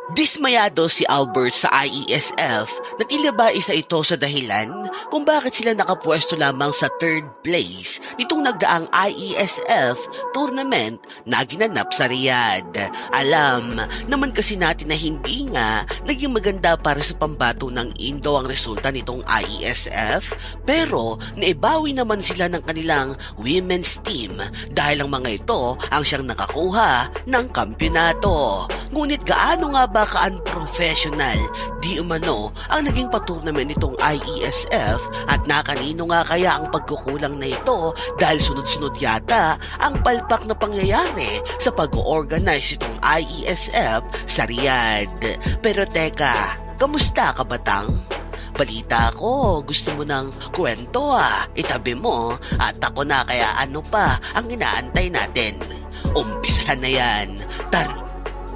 Dismayado si Albert sa IESF na tila ba isa ito sa dahilan kung bakit sila nakapwesto lamang sa 3rd place nitong nagdaang IESF tournament na ginanap sa Riyadh. Alam naman kasi natin na hindi nga naging maganda para sa pambato ng Indo ang resulta nitong IESF, pero naibawi naman sila ng kanilang women's team dahil ang mga ito ang siyang nakakuha ng kampyonato. Ngunit gaano nga ba ka-unprofessional di umano ang naging patournament nitong IESF at nakanino nga kaya ang pagkukulang na ito dahil sunod-sunod yata ang palpak na pangyayari sa pag-organize itong IESF sa Riyadh. Pero teka, kamusta ka batang? Balita ko, gusto mo ng kwento itabi mo at ako na kaya ano pa ang inaantay natin. Umpisahan na yan, tara!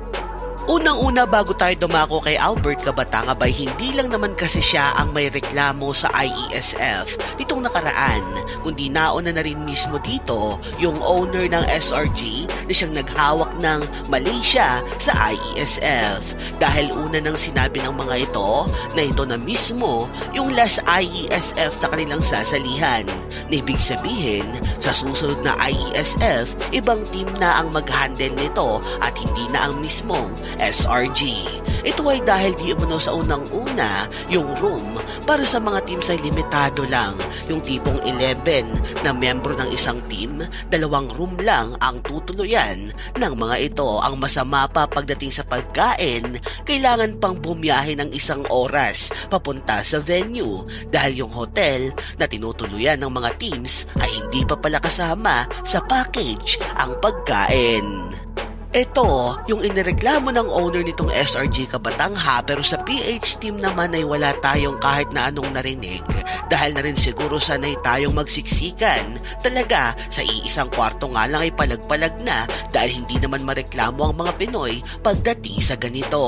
Unang-una bago tayo dumako kay Albert Kabatang abay hindi lang naman kasi siya ang may reklamo sa IESF nitong nakaraan, kundi nauna na rin mismo dito yung owner ng SRG na siyang naghawak ng Malaysia sa IESF dahil una nang sinabi ng mga ito na ito na mismo yung last IESF na kanilang sasalihan. Na ibig sabihin, sa susunod na IESF, ibang team na ang mag-handle nito at hindi na ang mismong SRG. Ito ay dahil di umano sa unang-una yung room para sa mga teams ay limitado lang. Yung tipong 11 na miyembro ng isang team, 2 room lang ang tutuluyan ng mga ito. Ang masama pa pagdating sa pagkain, kailangan pang bumiyahe ng 1 oras papunta sa venue dahil yung hotel na tinutuluyan ng mga teams ay hindi pa pala kasama sa package ang pagkain. Ito, yung inireklamo ng owner nitong SRG Kabatang pero sa PH team naman ay wala tayong kahit na anong narinig dahil na rin siguro sanay tayong magsiksikan. Talaga, sa iisang kwarto nga lang ay palag-palag na dahil hindi naman mareklamo ang mga Pinoy pagdating sa ganito.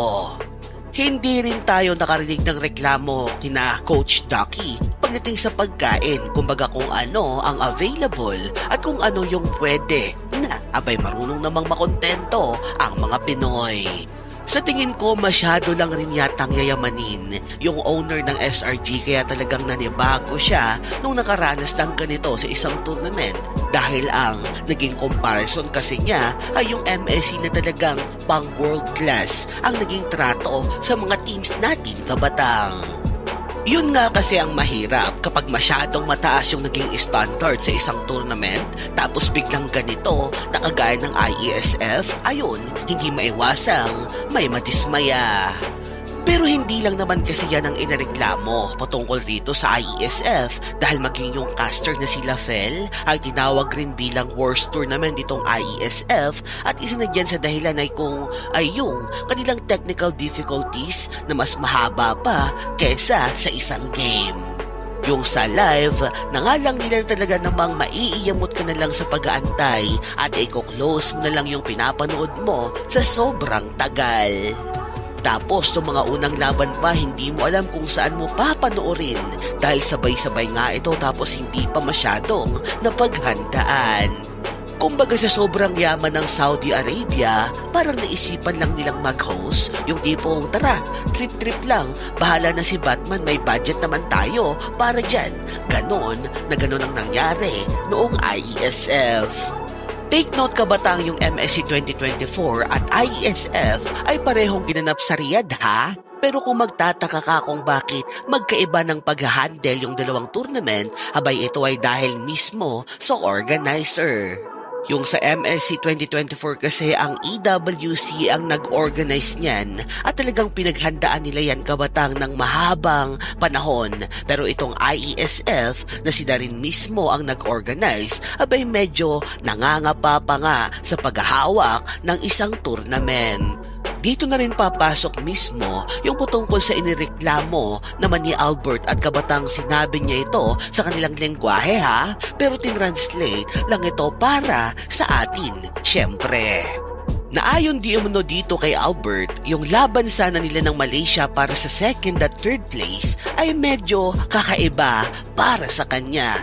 Hindi rin tayo nakarinig ng reklamo kina Coach Ducky pagdating sa pagkain, kumbaga kung ano ang available at kung ano yung pwede na abay marunong namang makontento ang mga Pinoy. Sa tingin ko masyado lang rin yatang yayamanin yung owner ng SRG kaya talagang nanibago siya nung nakaranas ng ganito sa isang tournament dahil ang naging comparison kasi niya ay yung MSC na talagang pang world class ang naging trato sa mga teams natin Kabatang. Yun nga kasi ang mahirap kapag masyadong mataas yung naging standard sa isang tournament tapos biglang ganito na kagaya ng IESF, ayun, hindi maiwasang may madismaya. Pero hindi lang naman kasi yan ang inareklamo patungkol dito sa IESF dahil maging yung caster na si Lafel ay tinawag rin bilang worst tournament itong IESF at isa na dyan sa dahilan ay yung kanilang technical difficulties na mas mahaba pa kesa sa isang game. Yung sa live, na nga lang nila talaga namang maiiyamot ka na lang sa pag-aantay at i-close mo na lang yung pinapanood mo sa sobrang tagal. Tapos itong mga unang laban pa hindi mo alam kung saan mo papanoorin dahil sabay-sabay nga ito tapos hindi pa masyadong napaghandaan. Kumbaga sa sobrang yaman ng Saudi Arabia, parang naisipan lang nilang mag-host yung tipong tara, trip-trip lang, bahala na si Batman, may budget naman tayo para dyan. Ganon na ganon ang nangyari noong IESF. Take note Kabatang yung MSC 2024 at IESF ay parehong ginanap sa Riyadh Pero kung magtataka ka kung bakit magkaiba ng pag-handle yung dalawang tournament, abay ito ay dahil mismo sa organizer. Yung sa MSC 2024 kasi ang EWC ang nag-organize niyan at talagang pinaghandaan nila yan Kabatang ng mahabang panahon. Pero itong IESF na sila rin mismo ang nag-organize, abay medyo nangangapa pa nga sa paghahawak ng isang tournament. Dito na rin papasok mismo yung patungkol sa inireklamo naman ni Albert at Kabatang sinabi niya ito sa kanilang lengguwahe pero tinranslate lang ito para sa atin, syempre. Naayon di umano dito kay Albert, yung laban sana nila ng Malaysia para sa 2nd at 3rd place ay medyo kakaiba para sa kanya.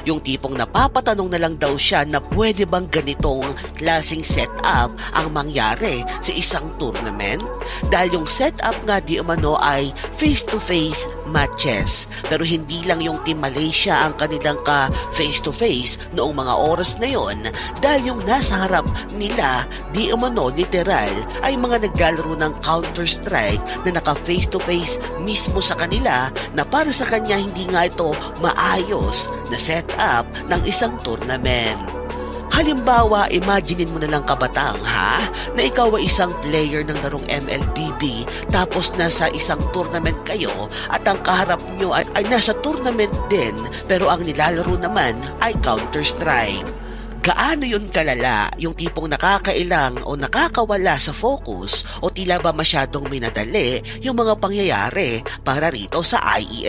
Yung tipong napapatanong na lang daw siya na pwede bang ganitong klaseng setup ang mangyari sa isang tournament? Dahil yung setup nga di umano ay face-to-face matches. Pero hindi lang yung Team Malaysia ang kanilang ka face-to-face noong mga oras na yon, dahil yung nasa harap nila di umano literal ay mga naglalaro ng Counter-Strike na naka face-to-face mismo sa kanila, na para sa kanya hindi nga ito maayos na setup ng isang tournament. Halimbawa, imaginein mo na lang kabatang na ikaw ay isang player ng larong MLBB tapos nasa isang tournament kayo at ang kaharap nyo ay nasa tournament din pero ang nilalaro naman ay Counter-Strike. Gaano yun kalala, yung tipong nakakailang o nakakawala sa focus o tila ba masyadong minadali yung mga pangyayari para rito sa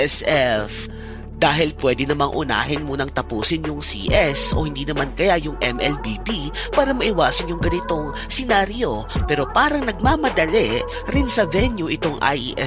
IESF? Dahil pwede namang unahin munang tapusin yung CS o hindi naman kaya yung MLBB para maiwasan yung ganitong senaryo, pero parang nagmamadali rin sa venue itong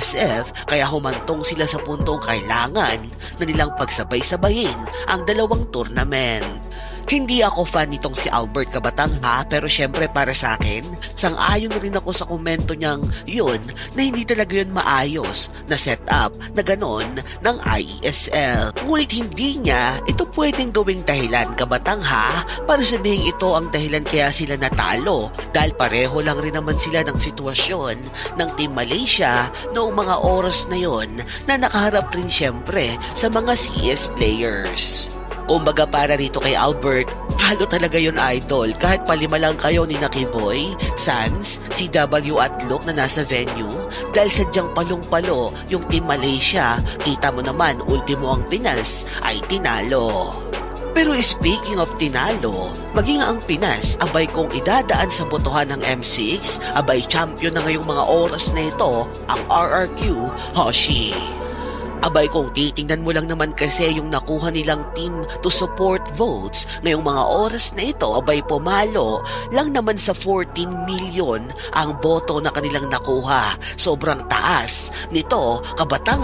IESF kaya humantong sila sa puntong kailangan na nilang pagsabay-sabayin ang dalawang tournament. Hindi ako fan nitong si Albert Kabatang pero syempre para sa akin, sang-ayon rin ako sa komento niyang yun na hindi talaga yun maayos na setup na ganon ng IESL. Ngunit hindi niya ito pwedeng gawing dahilan, Kabatang para sabihin ito ang dahilan kaya sila natalo, dahil pareho lang rin naman sila ng sitwasyon ng Team Malaysia noong mga oras na yon na nakaharap rin syempre sa mga CS players. Kumbaga para rito kay Albert, halo talaga yun idol. Kahit palima lang kayo ni Nakiboy, Sans, CW at Luke na nasa venue, dahil sadyang palong-palo yung Team Malaysia, kita mo naman ultimo ang Pinas ay tinalo. Pero speaking of tinalo, maging ang Pinas, abay kung idadaan sa botohan ng M6, abay champion na ngayong mga oras na ito ang RRQ Hoshi. Abay kung titingnan mo lang naman kasi yung nakuha nilang team to support votes ngayong mga oras na ito, abay pumalo lang naman sa 14 million ang boto na kanilang nakuha. Sobrang taas nito, Kabatang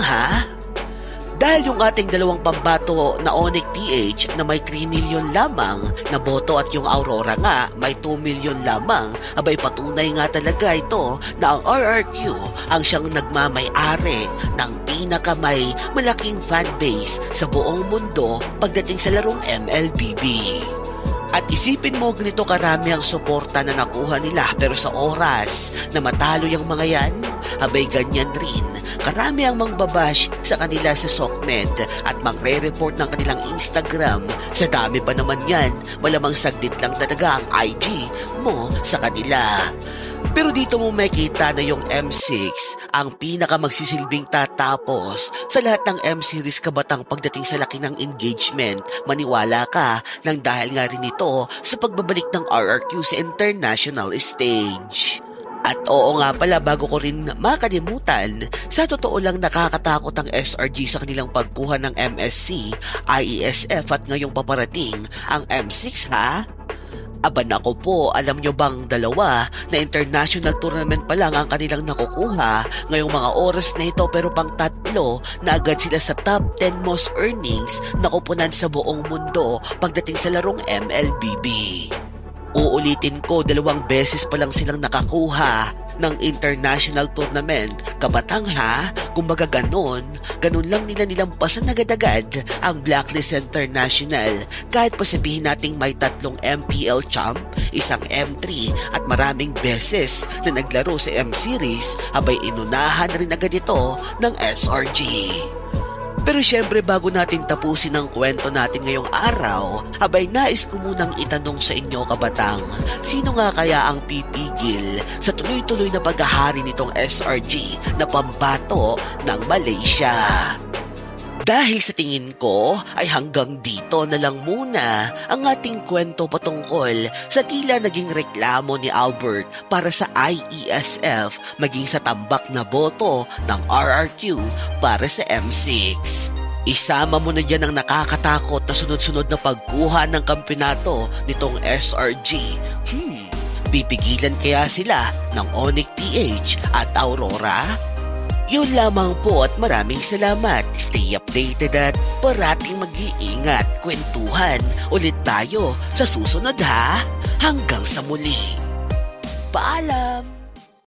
Dahil yung ating dalawang pambato na Onyx PH na may 3 million lamang na boto at yung Aurora nga may 2 million lamang, abay patunay nga talaga ito na ang RRQ ang siyang nagmamay-ari ng pinakamay malaking fanbase sa buong mundo pagdating sa larong MLBB. At isipin mo ganito karami ang suporta na nakuha nila, pero sa oras na matalo yung mga yan, abay ganyan rin. Karami ang mangbabash sa kanila sa SOCMED at magre-report ng kanilang Instagram. Sa dami pa naman yan, malamang saglit lang talaga ang IG mo sa kanila. Pero dito mo makita na yung M6 ang pinaka magsisilbing tatapos sa lahat ng M-series, Kabatang, pagdating sa laki ng engagement. Maniwala ka nang dahil nga rin ito sa pagbabalik ng RRQ sa international stage. At oo nga pala, bago ko rin makalimutan, sa totoo lang nakakatakot ang SRG sa kanilang pagkuha ng MSC, IESF at ngayong paparating ang M6 Aba nako po, alam nyo bang dalawa na international tournament pa lang ang kanilang nakukuha ngayong mga oras na ito, pero pang tatlo na agad sila sa top 10 most earnings na kupunan sa buong mundo pagdating sa larong MLBB. Uulitin ko, 2 beses pa lang silang nakakuha ng international tournament, Kabatang kumbaga ganun lang nila nilampasan agad-agad ang Blacklist International, kahit pa sabihin nating may 3 MPL champ, isang M3 at maraming beses na naglaro sa M-Series, abay inunahan rin agad ito ng SRG. Pero syempre, bago natin tapusin ang kwento natin ngayong araw, abay nais ko munang itanong sa inyo, Kabatang, sino nga kaya ang pipigil sa tuloy-tuloy na paghahari nitong SRG na pambato ng Malaysia? Dahil sa tingin ko ay hanggang dito na lang muna ang ating kwento patungkol sa tila naging reklamo ni Albert para sa IESF maging sa tambak na boto ng RRQ para sa M6. Isama mo na dyan ang nakakatakot na sunod-sunod na pagkuha ng kampeonato nitong SRG. Pipigilan kaya sila ng Onyx PH at Aurora? Yun lamang po at maraming salamat. Stay stay updated at parating mag-iingat. Kwentuhan ulit tayo sa susunod ha. Hanggang sa muli. Paalam!